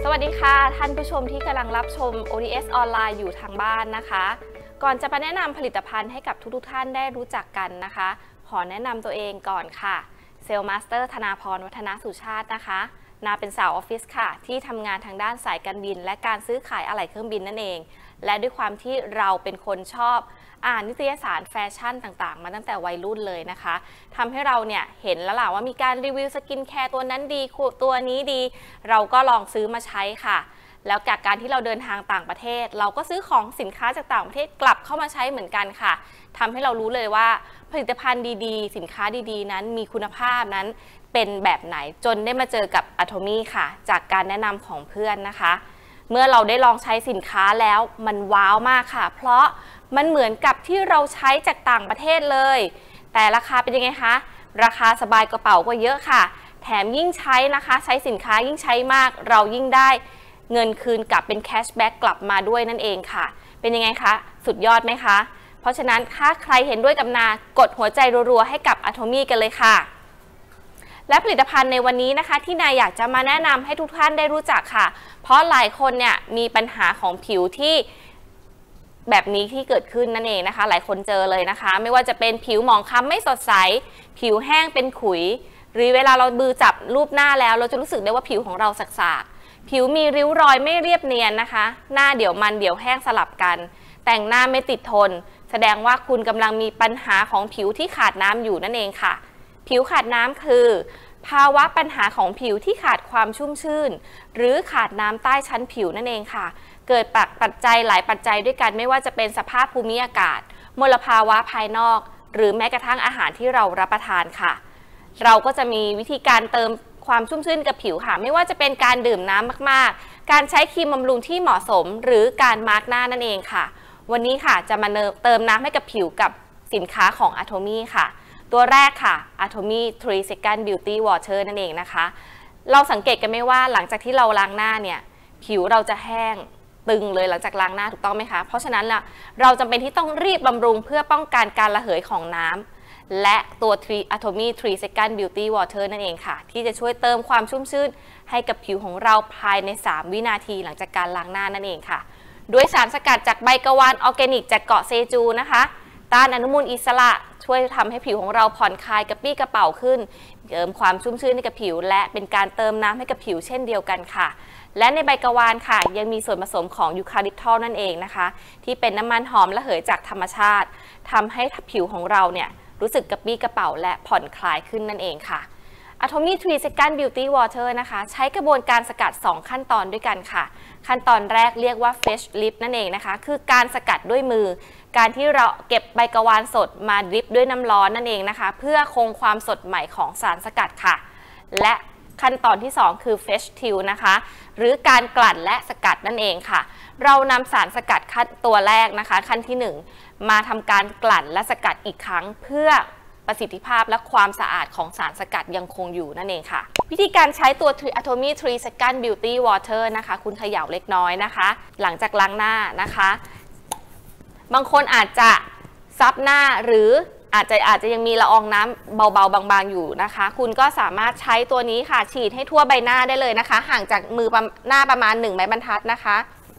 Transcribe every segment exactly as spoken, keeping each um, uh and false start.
สวัสดีค่ะท่านผู้ชมที่กำลังรับชม โอ ดี เอส ออนไลน์อยู่ทางบ้านนะคะก่อนจะมาแนะนำผลิตภัณฑ์ให้กับทุกๆท่านได้รู้จักกันนะคะขอแนะนำตัวเองก่อนค่ะเซลล์มาสเตอร์ธนาพรวัฒนสุชาตินะคะนาเป็นสาวออฟฟิศค่ะที่ทำงานทางด้านสายการบินและการซื้อขายอะไหล่เครื่องบินนั่นเองและด้วยความที่เราเป็นคนชอบอ่านนิตยสารแฟชั่นต่างๆมาตั้งแต่วัยรุ่นเลยนะคะทำให้เราเนี่ยเห็นแล้วล่ะว่ามีการรีวิวสกินแคร์ตัวนั้นดีตัวนี้ดีเราก็ลองซื้อมาใช้ค่ะแล้วจากการที่เราเดินทางต่างประเทศเราก็ซื้อของสินค้าจากต่างประเทศกลับเข้ามาใช้เหมือนกันค่ะทำให้เรารู้เลยว่าผลิตภัณฑ์ดีๆสินค้าดีๆนั้นมีคุณภาพนั้นเป็นแบบไหนจนได้มาเจอกับ Atomy ค่ะจากการแนะนำของเพื่อนนะคะเมื่อเราได้ลองใช้สินค้าแล้วมันว้าวมากค่ะเพราะมันเหมือนกับที่เราใช้จากต่างประเทศเลยแต่ราคาเป็นยังไงคะราคาสบายกระเป๋ากว่าเยอะค่ะแถมยิ่งใช้นะคะใช้สินค้ายิ่งใช้มากเรายิ่งได้เงินคืนกลับเป็นแคชแบ็กกลับมาด้วยนั่นเองค่ะเป็นยังไงคะสุดยอดไหมคะเพราะฉะนั้นถ้าใครเห็นด้วยกับนากดหัวใจรัวๆให้กับ Atomy กันเลยค่ะและผลิตภัณฑ์ในวันนี้นะคะที่นายอยากจะมาแนะนำให้ทุกท่านได้รู้จักค่ะเพราะหลายคนเนี่ยมีปัญหาของผิวที่แบบนี้ที่เกิดขึ้นนั่นเองนะคะหลายคนเจอเลยนะคะไม่ว่าจะเป็นผิวหมองคล้ำไม่สดใสผิวแห้งเป็นขุยหรือเวลาเรามือจับรูปหน้าแล้วเราจะรู้สึกได้ว่าผิวของเราสากๆผิวมีริ้วรอยไม่เรียบเนียนนะคะหน้าเดี๋ยวมันเดี๋ยวแห้งสลับกันแต่งหน้าไม่ติดทนแสดงว่าคุณกำลังมีปัญหาของผิวที่ขาดน้ำอยู่นั่นเองค่ะผิวขาดน้ำคือภาวะปัญหาของผิวที่ขาดความชุ่มชื่นหรือขาดน้ำใต้ชั้นผิวนั่นเองค่ะเกิดปัจจัยหลายปัจจัยด้วยกันไม่ว่าจะเป็นสภาพภูมิอากาศมลภาวะภายนอกหรือแม้กระทั่งอาหารที่เรารับประทานค่ะเราก็จะมีวิธีการเติมความชุ่มชื่นกับผิวค่ะไม่ว่าจะเป็นการดื่มน้ำมากๆการใช้ครีมบำรุงที่เหมาะสมหรือการมาร์กหน้านั่นเองค่ะวันนี้ค่ะจะมาเติมน้ำให้กับผิวกับสินค้าของ Atomy ค่ะตัวแรกค่ะ Atomy ทรี Second Beauty Water นั่นเองนะคะเราสังเกตกันไหมว่าหลังจากที่เราล้างหน้าเนี่ยผิวเราจะแห้งตึงเลยหลังจากล้างหน้าถูกต้องไหมคะเพราะฉะนั้นล่ะเราจำเป็นที่ต้องรีบบำรุงเพื่อป้องกันการระเหยของน้ำและตัว Atomy ทรี Second Beauty Water นั่นเองค่ะที่จะช่วยเติมความชุ่มชื่นให้กับผิวของเราภายในสามวินาทีหลังจากการล้างหน้านั่นเองค่ะด้วยสารสกัดจากใบกะวานออร์แกนิกจากเกาะเซจูนะคะต้านอนุมูลอิสระช่วยทำให้ผิวของเราผ่อนคลายกระปี้กระเป๋าขึ้นเติมความชุ่มชื่นให้กับผิวและเป็นการเติมน้ำให้กับผิวเช่นเดียวกันค่ะและในใบกะวานค่ะยังมีส่วนผสมของยูคาลิปทอลนั่นเองนะคะที่เป็นน้ำมันหอมระเหยจากธรรมชาติทำให้ผิวของเราเนี่ยรู้สึกกระปี้กระเป๋าและผ่อนคลายขึ้นนั่นเองค่ะ Atomy ทรี Second Beauty Water นะคะใช้กระบวนการสกัดสองขั้นตอนด้วยกันค่ะขั้นตอนแรกเรียกว่า Fresh Lip นั่นเองนะคะคือการสกัดด้วยมือการที่เราเก็บใบกะวานสดมาดริปด้วยน้ำร้อนนั่นเองนะคะเพื่อคงความสดใหม่ของสารสกัดค่ะและขั้นตอนที่สองคือ Fresh Till นะคะหรือการกลั่นและสกัดนั่นเองค่ะเรานำสารสกัดขั้นตัวแรกนะคะขั้นที่หนึ่งมาทำการกลั่นและสกัดอีกครั้งเพื่อประสิทธิภาพและความสะอาดของสารสกัดยังคงอยู่นั่นเองค่ะวิธีการใช้ตัว Atomy ทรี Second Beauty Water นะคะคุณเขย่าเล็กน้อยนะคะหลังจากล้างหน้านะคะบางคนอาจจะซับหน้าหรืออาจจะอาจจะยังมีละอองน้ำเบาๆบางๆอยู่นะคะคุณก็สามารถใช้ตัวนี้ค่ะฉีดให้ทั่วใบหน้าได้เลยนะคะห่างจากมือหน้าประมาณหนึ่งไม้บรรทัดนะคะ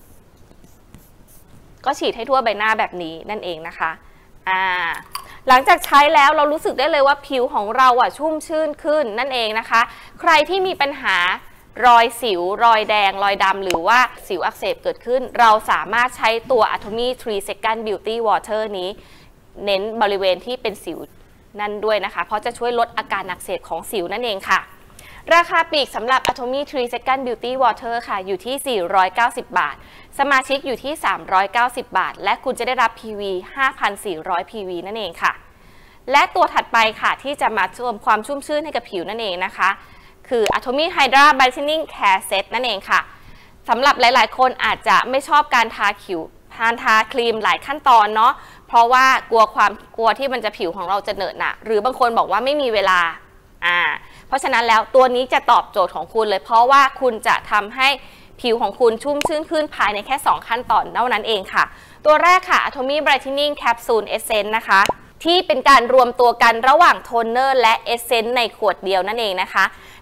ก็ฉีดให้ทั่วใบหน้าแบบนี้นั่นเองนะคะอ่าหลังจากใช้แล้วเรารู้สึกได้เลยว่าผิวของเราอ่ะชุ่มชื่นขึ้นนั่นเองนะคะใครที่มีปัญหารอยสิวรอยแดงรอยดำหรือว่าสิวอักเสบเกิดขึ้นเราสามารถใช้ตัว Atomy ทรี Second Beauty Water นี้เน้นบริเวณที่เป็นสิวนั่นด้วยนะคะเพราะจะช่วยลดอาการอักเสบของสิวนั่นเองค่ะราคาปลีกสำหรับ Atomy ทรี Second Beauty Water ค่ะอยู่ที่สี่ร้อยเก้าสิบบาทสมาชิกอยู่ที่สามร้อยเก้าสิบบาทและคุณจะได้รับ พี วี ห้าพันสี่ร้อย พี วี นั่นเองค่ะและตัวถัดไปค่ะที่จะมาเติมความชุ่มชื่นให้กับผิวนั่นเองนะคะคือ Atomy Hydra Brightening Care Set นั่นเองค่ะสำหรับหลายๆคนอาจจะไม่ชอบการทาผิวทานทาครีมหลายขั้นตอนเนาะเพราะว่ากลัวความกลัวที่มันจะผิวของเราจะเหนอะหนะหรือบางคนบอกว่าไม่มีเวลาอ่าเพราะฉะนั้นแล้วตัวนี้จะตอบโจทย์ของคุณเลยเพราะว่าคุณจะทำให้ผิวของคุณชุ่มชื่นขึ้นภายในแค่สองขั้นตอนเท่านั้นเองค่ะตัวแรกค่ะ Atomy Brightening Capsule Essence นะคะที่เป็นการรวมตัวกันระหว่างโทนเนอร์และเอสเซนต์ในขวดเดียวนั่นเองนะคะ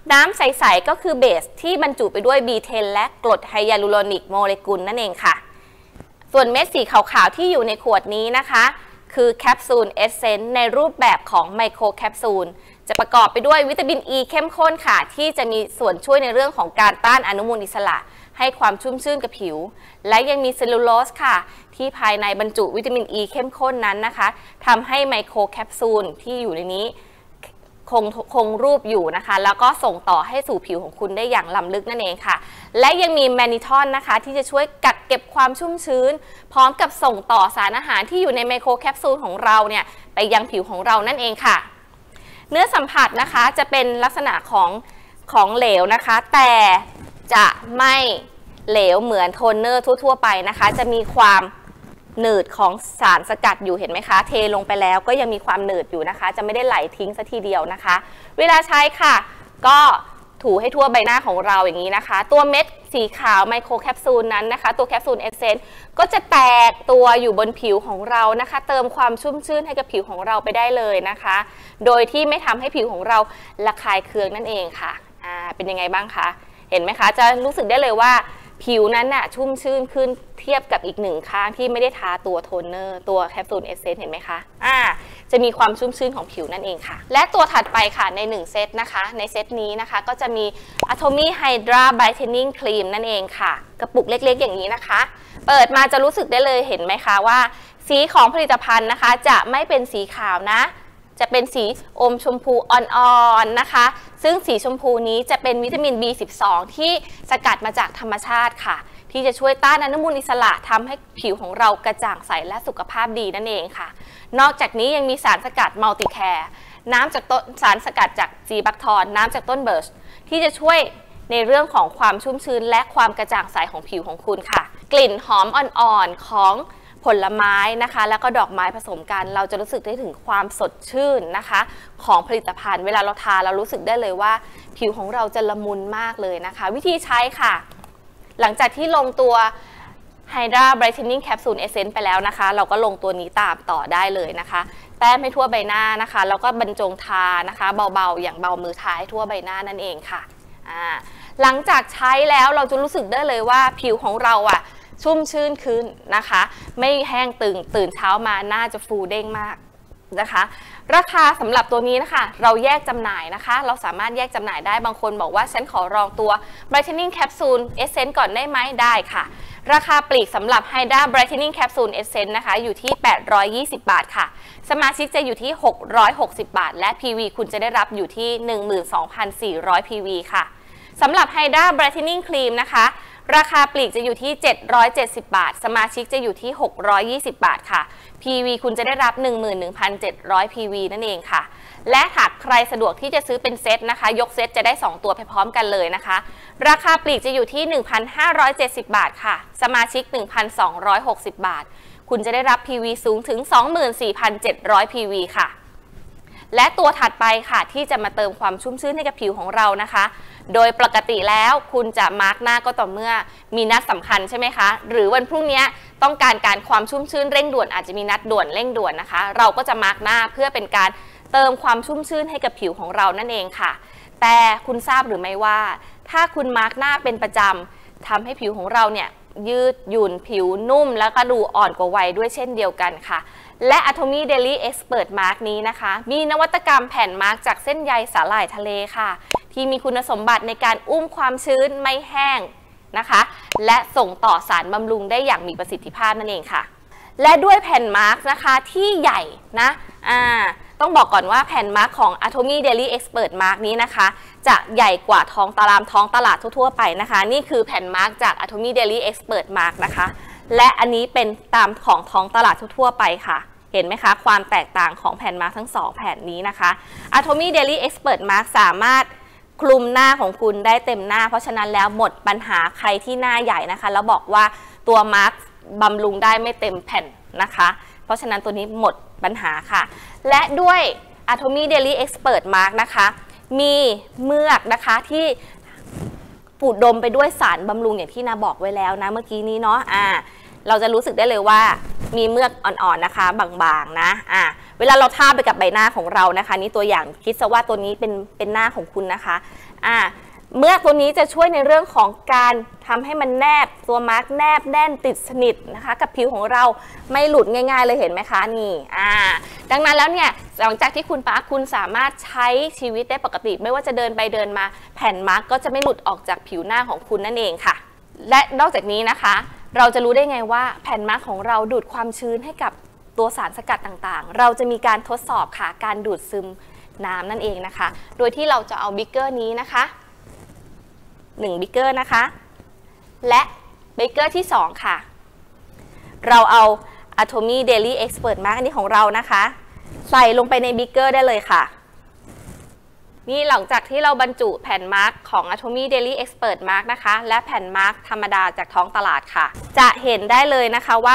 น้ำใสๆก็คือเบสที่บรรจุไปด้วย บี เทน และกรดไฮยาลูโรนิกโมเลกุลนั่นเองค่ะส่วนเม็ดสีขาวๆที่อยู่ในขวดนี้นะคะคือแคปซูลเอสเซนต์ในรูปแบบของไมโครแคปซูลจะประกอบไปด้วยวิตามินอ e ีเข้มข้นค่ะที่จะมีส่วนช่วยในเรื่องของการต้านอนุมูลอิสระให้ความชุ่มชื่นกับผิวและยังมีเซลลูโลสค่ะที่ภายในบรรจุวิตามินอ e ีเข้มข้นนั้นนะคะทำให้ไมโครแคปซูลที่อยู่ในนี้คงคงรูปอยู่นะคะแล้วก็ส่งต่อให้สู่ผิวของคุณได้อย่างล้ำลึกนั่นเองค่ะและยังมีแมนิทอนนะคะที่จะช่วยกักเก็บความชุ่มชื้นพร้อมกับส่งต่อสารอาหารที่อยู่ในไมโครแคปซูลของเราเนี่ยไปยังผิวของเรานั่นเองค่ะเนื้อสัมผัสนะคะจะเป็นลักษณะของของเหลวนะคะแต่จะไม่เหลวเหมือนโทนเนอร์ทั่วๆไปนะคะจะมีความหนืดของสารสกัดอยู่เห็นไหมคะเทลงไปแล้วก็ยังมีความหนืดอยู่นะคะจะไม่ได้ไหลทิ้งซะทีเดียวนะคะเวลาใช้ค่ะก็ถูให้ทั่วใบหน้าของเราอย่างนี้นะคะตัวเม็ดสีขาวไมโครแคปซูลนั้นนะคะตัวแคปซูลเอสเซนต์ก็จะแตกตัวอยู่บนผิวของเรานะคะเติมความชุ่มชื่นให้กับผิวของเราไปได้เลยนะคะโดยที่ไม่ทำให้ผิวของเราระคายเคืองนั่นเองค่ะอ่าเป็นยังไงบ้างคะเห็นไหมคะจะรู้สึกได้เลยว่าผิวนั้นน่ะชุ่มชื่นขึ้นเทียบกับอีกหนึ่งข้างที่ไม่ได้ทาตัวโทนเนอร์ตัวแคปซูลเอสเซนต์เห็นไหมคะอ่าจะมีความชุ่มชื่นของผิวนั่นเองค่ะและตัวถัดไปค่ะในหนึ่งเซตนะคะในเซตนี้นะคะก็จะมี Atomy Hydra Brightening Cream นั่นเองค่ะกระปุกเล็กๆอย่างนี้นะคะเปิดมาจะรู้สึกได้เลยเห็นไหมคะว่าสีของผลิตภัณฑ์นะคะจะไม่เป็นสีขาวนะจะเป็นสีอมชมพูอ่อนๆนะคะซึ่งสีชมพูนี้จะเป็นวิตามิน บี สิบสอง ที่สกัดมาจากธรรมชาติค่ะที่จะช่วยต้านอนุมูลอิสระทำให้ผิวของเรากระจ่างใสและสุขภาพดีนั่นเองค่ะนอกจากนี้ยังมีสารสกัดมัลติแคร์น้ำจากต้นสารสกัดจากจีบักทอนน้ำจากต้นเบิร์ชที่จะช่วยในเรื่องของความชุ่มชื้นและความกระจ่างใสของผิวของคุณค่ะกลิ่นหอมอ่อนๆของผลไม้นะคะแล้วก็ดอกไม้ผสมกันเราจะรู้สึกได้ถึงความสดชื่นนะคะของผลิตภัณฑ์เวลาเราทาเรารู้สึกได้เลยว่าผิวของเราจะละมุนมากเลยนะคะวิธีใช้ค่ะหลังจากที่ลงตัว Hydra Brightening Capsule Essence ไปแล้วนะคะเราก็ลงตัวนี้ตามต่อได้เลยนะคะแต้มให้ทั่วใบหน้านะคะแล้วก็บรรจงทานะคะเบาๆอย่างเบามือทาให้ทั่วใบหน้านั่นเองค่ะอ่าหลังจากใช้แล้วเราจะรู้สึกได้เลยว่าผิวของเราอ่ะชุ่มชื่นขึ้นนะคะไม่แห้งตึงตื่นเช้ามาหน้าจะฟูเด้งมากนะคะราคาสำหรับตัวนี้นะคะเราแยกจำหน่ายนะคะเราสามารถแยกจำหน่ายได้บางคนบอกว่าฉันขอลองตัว Brightening Capsule Essence ก่อนได้ไหมได้ค่ะราคาปลีกสำหรับ Hydra Brightening Capsule Essence นะคะอยู่ที่แปดร้อยยี่สิบบาทค่ะสมาชิกจะอยู่ที่หกร้อยหกสิบบาทและ พี วี คุณจะได้รับอยู่ที่ หนึ่งหมื่นสองพันสี่ร้อย พี วี ค่ะสำหรับ Hydra Brightening Cream นะคะราคาปลีกจะอยู่ที่เจ็ดร้อยเจ็ดสิบบาทสมาชิกจะอยู่ที่หกร้อยยี่สิบบาทค่ะ พี วี คุณจะได้รับ หนึ่งหมื่นหนึ่งพันเจ็ดร้อย พี วี นั่นเองค่ะและหากใครสะดวกที่จะซื้อเป็นเซตนะคะยกเซตจะได้สองตัวไปพร้อมกันเลยนะคะราคาปลีกจะอยู่ที่ หนึ่งพันห้าร้อยเจ็ดสิบบาทค่ะสมาชิก หนึ่งพันสองร้อยหกสิบบาทคุณจะได้รับ พี วี สูงถึง สองหมื่นสี่พันเจ็ดร้อย พี วี ค่ะและตัวถัดไปค่ะที่จะมาเติมความชุ่มชื่นให้กับผิวของเรานะคะโดยปกติแล้วคุณจะมาร์กหน้าก็ต่อเมื่อมีนัดสำคัญใช่ไหมคะหรือวันพรุ่งนี้ต้องการการความชุ่มชื่นเร่งด่วนอาจจะมีนัดด่วนเร่งด่วนนะคะเราก็จะมาร์กหน้าเพื่อเป็นการเติมความชุ่มชื่นให้กับผิวของเรานั่นเองค่ะแต่คุณทราบหรือไม่ว่าถ้าคุณมาร์กหน้าเป็นประจำทำให้ผิวของเราเนี่ยยืดหยุ่นผิวนุ่มแล้วก็ดูอ่อนกว่าวัยด้วยเช่นเดียวกันค่ะและ Atomy Daily Expert Mark นี้นะคะมีนวัตกรรมแผ่นมาร์กจากเส้นใยสาหร่ายทะเลค่ะที่มีคุณสมบัติในการอุ้มความชื้นไม่แห้งนะคะและส่งต่อสารบำรุงได้อย่างมีประสิทธิภาพนั่นเองค่ะและด้วยแผ่นมาร์กนะคะที่ใหญ่นะอ่าต้องบอกก่อนว่าแผ่นมาร์กของ Atomy Daily Expert Mark นี้นะคะจะใหญ่กว่าท้องตลาดท้องตลาดทั่วๆไปนะคะนี่คือแผ่นมาร์กจาก Atomy Daily Expert Mark นะคะและอันนี้เป็นตามของท้องตลาดทั่วๆไปค่ะเห็นไหมคะความแตกต่างของแผ่นมาร์กทั้งสองแผ่นนี้นะคะ Atomy Daily Expert Mark สามารถคลุมหน้าของคุณได้เต็มหน้าเพราะฉะนั้นแล้วหมดปัญหาใครที่หน้าใหญ่นะคะแล้วบอกว่าตัวมาร์กบำรุงได้ไม่เต็มแผ่นนะคะเพราะฉะนั้นตัวนี้หมดปัญหาค่ะและด้วย Atomy Daily Expert Mark นะคะมีเมือกนะคะที่อุดมไปด้วยสารบำรุงอย่างที่นาบอกไว้แล้วนะเมื่อกี้นี้เนาะอ่าเราจะรู้สึกได้เลยว่ามีเมือกอ่อนๆนะคะบางๆนะอ่ะเวลาเราทาไปกับใบหน้าของเรานะคะนี่ตัวอย่างคิดซะว่าตัวนี้เป็นเป็นหน้าของคุณนะคะอ่ะเมือกตัวนี้จะช่วยในเรื่องของการทำให้มันแนบตัวมาร์กแนบแน่นติดสนิทนะคะกับผิวของเราไม่หลุดง่ายๆเลยเห็นไหมคะนี่อ่าดังนั้นแล้วเนี่ยหลังจากที่คุณปาคุณสามารถใช้ชีวิตได้ปกติไม่ว่าจะเดินไปเดินมาแผ่นมาร์กก็จะไม่หลุดออกจากผิวหน้าของคุณนั่นเองค่ะและนอกจากนี้นะคะเราจะรู้ได้ไงว่าแผ่นมาร์กของเราดูดความชื้นให้กับตัวสารสกัดต่างๆเราจะมีการทดสอบค่ะการดูดซึมน้ำนั่นเองนะคะโดยที่เราจะเอาบิ๊กเกอร์นี้นะคะหนึ่งบิ๊กเกอร์นะคะและบิ๊กเกอร์ที่สองค่ะเราเอา Atomy Daily Expert Mark อันนี้ของเรานะคะใส่ลงไปในบิ๊กเกอร์ได้เลยค่ะนี่หลังจากที่เราบรรจุแผ่นมาร์กของ Atomy Daily Expert Mark นะคะและแผ่นมาร์กธรรมดาจากท้องตลาดค่ะจะเห็นได้เลยนะคะว่า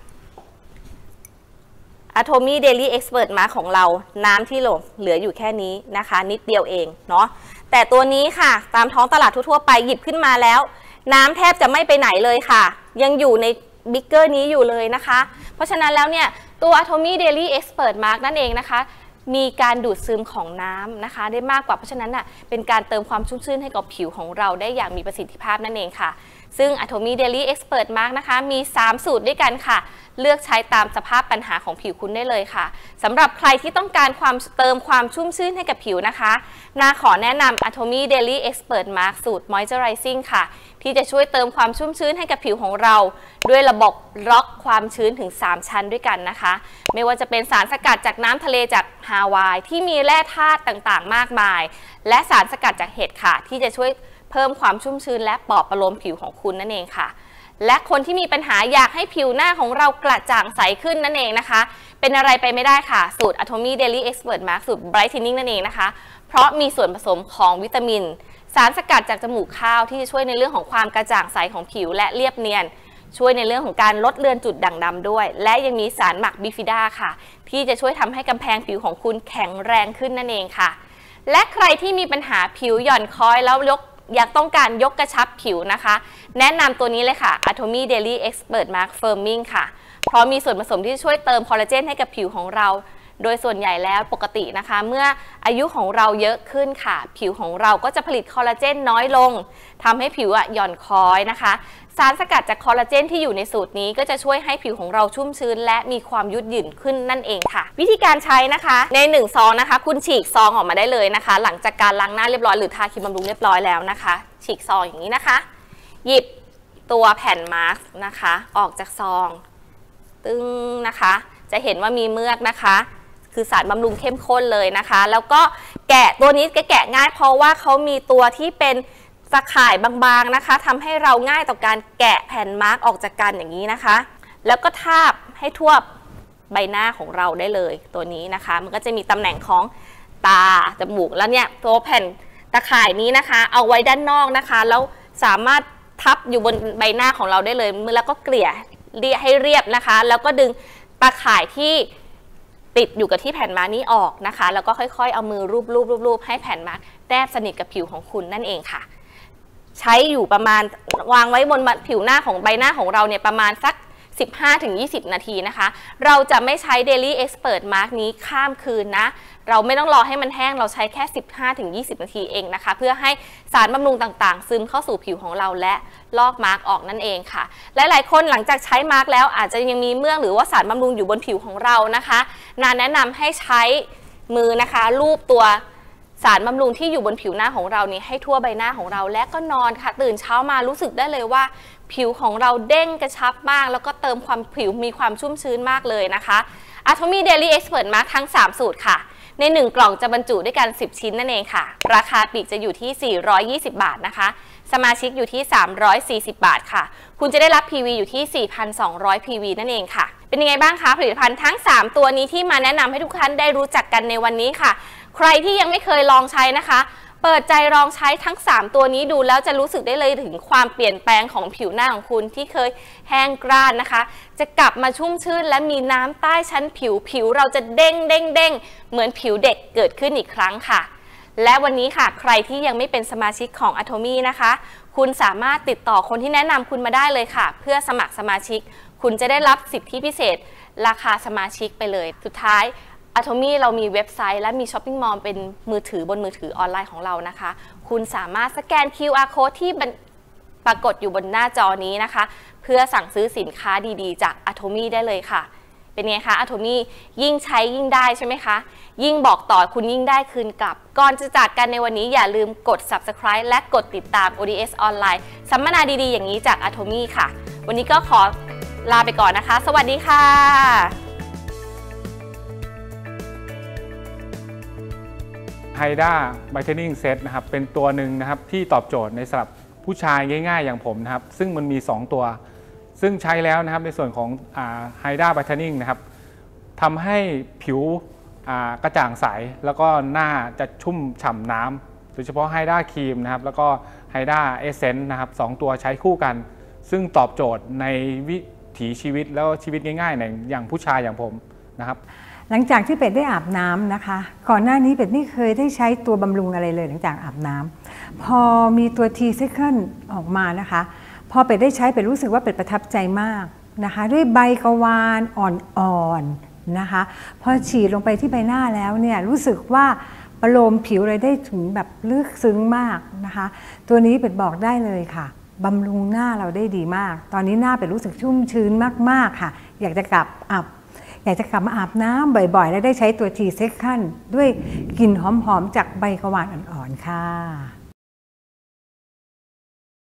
Atomy Daily Expert Mark ของเราน้ำที่เหลืออยู่แค่นี้นะคะนิดเดียวเองเนาะแต่ตัวนี้ค่ะตามท้องตลาดทั่วๆไปหยิบขึ้นมาแล้วน้ำแทบจะไม่ไปไหนเลยค่ะยังอยู่ในบิ๊กเกอร์นี้อยู่เลยนะคะเพราะฉะนั้นแล้วเนี่ยตัว Atomy Daily Expert Mark นั่นเองนะคะมีการดูดซึมของน้ำนะคะได้มากกว่าเพราะฉะนั้นน่ะเป็นการเติมความชุ่มชื้นให้กับผิวของเราได้อย่างมีประสิทธิภาพนั่นเองค่ะซึ่ง Atomy Daily Expert Mark นะคะมีสามสูตรด้วยกันค่ะเลือกใช้ตามสภาพปัญหาของผิวคุณได้เลยค่ะสำหรับใครที่ต้องการความเติมความชุ่มชื้นให้กับผิวนะคะนาขอแนะนำ Atomy Daily Expert Mark สูตร Moisturizing ค่ะที่จะช่วยเติมความชุ่มชื้นให้กับผิวของเราด้วยระบบล็อกความชื้นถึงสามชั้นด้วยกันนะคะไม่ว่าจะเป็นสารสกัดจากน้ำทะเลจากฮาวายที่มีแร่ธาตุต่างๆมากมายและสารสกัดจากเห็ดค่ะที่จะช่วยเพิ่มความชุ่มชื้นและปลอบประโลมผิวของคุณนั่นเองค่ะและคนที่มีปัญหาอยากให้ผิวหน้าของเรากระจ่างใสขึ้นนั่นเองนะคะเป็นอะไรไปไม่ได้ค่ะสูตร Atomy Daily Expert Mark สูตร Brightening นั่นเองนะคะเพราะมีส่วนผสมของวิตามินสารสกัดจากจมูกข้าวที่จะช่วยในเรื่องของความกระจ่างใสของผิวและเรียบเนียนช่วยในเรื่องของการลดเลือนจุดด่างดำด้วยและยังมีสารหมักบิฟิด้าค่ะที่จะช่วยทำให้กำแพงผิวของคุณแข็งแรงขึ้นนั่นเองค่ะและใครที่มีปัญหาผิวหย่อนคล้อยแล้วยกอยากต้องการยกกระชับผิวนะคะแนะนำตัวนี้เลยค่ะ Atomy Daily Expert Mark Firming ค่ะเพราะมีส่วนผสมที่ช่วยเติมคอลลาเจนให้กับผิวของเราโดยส่วนใหญ่แล้วปกตินะคะเมื่ออายุของเราเยอะขึ้นค่ะผิวของเราก็จะผลิตคอลลาเจนน้อยลงทำให้ผิวอ่ะหย่อนคล้อยนะคะสารสกัดจากคอลลาเจนที่อยู่ในสูตรนี้ก็จะช่วยให้ผิวของเราชุ่มชื้นและมีความยืดหยุ่นขึ้นนั่นเองค่ะวิธีการใช้นะคะในหนึ่งซองนะคะคุณฉีกซองออกมาได้เลยนะคะหลังจากการล้างหน้าเรียบร้อยหรือทาครีมบำรุงเรียบร้อยแล้วนะคะฉีกซองอย่างนี้นะคะหยิบตัวแผ่นมาร์กนะคะออกจากซองตึงนะคะจะเห็นว่ามีเมือกนะคะคือสารบำรุงเข้มข้นเลยนะคะแล้วก็แกะตัวนี้แกะง่ายเพราะว่าเขามีตัวที่เป็นตะข่ายบางๆนะคะทำให้เราง่ายต่อการแกะแผ่นมาร์กออกจากกันอย่างนี้นะคะแล้วก็ทาบให้ทั่วใบหน้าของเราได้เลยตัวนี้นะคะมันก็จะมีตำแหน่งของตาจมูกแล้วเนี่ยตัวแผ่นตะข่ายนี้นะคะเอาไว้ด้านนอกนะคะแล้วสามารถทับอยู่บนใบหน้าของเราได้เลยแล้วก็เกลี่ยให้เรียบนะคะแล้วก็ดึงตะข่ายที่ติดอยู่กับที่แผ่นมาร์กนี้ออกนะคะแล้วก็ค่อยๆเอามือรูปๆๆให้แผ่นมาร์กแนบสนิทกับผิวของคุณนั่นเองค่ะใช้อยู่ประมาณวางไว้บนผิวหน้าของใบหน้าของเราเนี่ยประมาณสัก สิบห้าถึงยี่สิบ นาทีนะคะเราจะไม่ใช้ Daily Expert Mark นี้ข้ามคืนนะเราไม่ต้องรอให้มันแห้งเราใช้แค่ สิบห้าถึงยี่สิบ นาทีเองนะคะเพื่อให้สารบำรุงต่างๆซึมเข้าสู่ผิวของเราและลอกมาร์กออกนั่นเองค่ะหลายๆคนหลังจากใช้มาร์กแล้วอาจจะยังมีเมือกหรือว่าสารบำรุงอยู่บนผิวของเรานะคะนาแนะนำให้ใช้มือนะคะลูบตัวสารบำรุงที่อยู่บนผิวหน้าของเรานี้ให้ทั่วใบหน้าของเราและก็นอนค่ะตื่นเช้ามารู้สึกได้เลยว่าผิวของเราเด้งกระชับมากแล้วก็เติมความผิวมีความชุ่มชื้นมากเลยนะคะ Atomy Daily Expert Mark ทั้งสามสูตรค่ะในหนึ่งกล่องจะบรรจุด้วยกันสิบชิ้นนั่นเองค่ะราคาปลีกจะอยู่ที่สี่ร้อยยี่สิบบาทนะคะสมาชิกอยู่ที่สามร้อยสี่สิบบาทค่ะคุณจะได้รับ พี วี อยู่ที่ สี่พันสองร้อย พี วี นั่นเองค่ะเป็นยังไงบ้างคะผลิตภัณฑ์ทั้งสามตัวนี้ที่มาแนะนำให้ทุกท่านได้รู้จักกันในวันนี้ค่ะใครที่ยังไม่เคยลองใช้นะคะเปิดใจลองใช้ทั้งสามตัวนี้ดูแล้วจะรู้สึกได้เลยถึงความเปลี่ยนแปลงของผิวหน้าของคุณที่เคยแห้งกร้านนะคะจะกลับมาชุ่มชื่นและมีน้ำใต้ชั้นผิวผิวเราจะเด้งเด้งเด้งเหมือนผิวเด็กเกิดขึ้นอีกครั้งค่ะและวันนี้ค่ะใครที่ยังไม่เป็นสมาชิกของ Atomy นะคะคุณสามารถติดต่อคนที่แนะนำคุณมาได้เลยค่ะเพื่อสมัครสมาชิกคุณจะได้รับสิทธิพิเศษราคาสมาชิกไปเลยสุดท้าย Atomy เรามีเว็บไซต์และมีช้อปปิ้งมอลล์เป็นมือถือบนมือถือออนไลน์ของเรานะคะคุณสามารถสแกน คิว อาร์ Code ที่ปรากฏอยู่บนหน้าจอนี้นะคะเพื่อสั่งซื้อสินค้าดีๆจาก Atomy ได้เลยค่ะเป็นไงคะ Atomy ยิ่งใช้ยิ่งได้ใช่ไหมคะยิ่งบอกต่อคุณยิ่งได้คืนกลับก่อนจะจากกันในวันนี้อย่าลืมกด ซับสไครบ์ และกดติดตาม โอ ดี เอส ออนไลน์สัมมนาดีๆอย่างนี้จาก Atomy ค่ะวันนี้ก็ขอลาไปก่อนนะคะสวัสดีค่ะไฮด้าไบเทนนิ่งเซตนะครับเป็นตัวหนึ่งนะครับที่ตอบโจทย์ในสำหรับผู้ชายง่ายๆอย่างผมนะครับซึ่งมันมีสองตัวซึ่งใช้แล้วนะครับในส่วนของไฮด้าไบเทนนิ่งนะครับทำให้ผิวกระจ่างใสแล้วก็หน้าจะชุ่มฉ่ำน้ำโดยเฉพาะไฮด้าครีมนะครับแล้วก็ไฮด้าเอเซนส์นะครับสองตัวใช้คู่กันซึ่งตอบโจทย์ในวิถีชีวิตแล้วชีวิตง่ายๆในอย่างผู้ชายอย่างผมนะครับหลังจากที่เป็ดได้อาบน้ำนะคะก่อนหน้านี้เป็ดไม่เคยได้ใช้ตัวบำรุงอะไรเลยหลังจากอาบน้ำพอมีตัว ที Second ออกมานะคะพอเป็ดได้ใช้เป็ดรู้สึกว่าเป็ดประทับใจมากนะคะด้วยใบกวานอ่อนๆนะคะพอฉีดลงไปที่ใบหน้าแล้วเนี่ยรู้สึกว่าประโลมผิวเลยได้ถึงแบบลึกซึ้งมากนะคะตัวนี้เป็ดบอกได้เลยค่ะบำรุงหน้าเราได้ดีมากตอนนี้หน้าเป็ดรู้สึกชุ่มชื้นมากๆค่ะอยากจะกลับอาบอยากจะกลับมาอาบน้ำบ่อยๆและได้ใช้ตัว ที Second ด้วยกลิ่นหอมๆจากใบกวานอ่อนๆค่ะ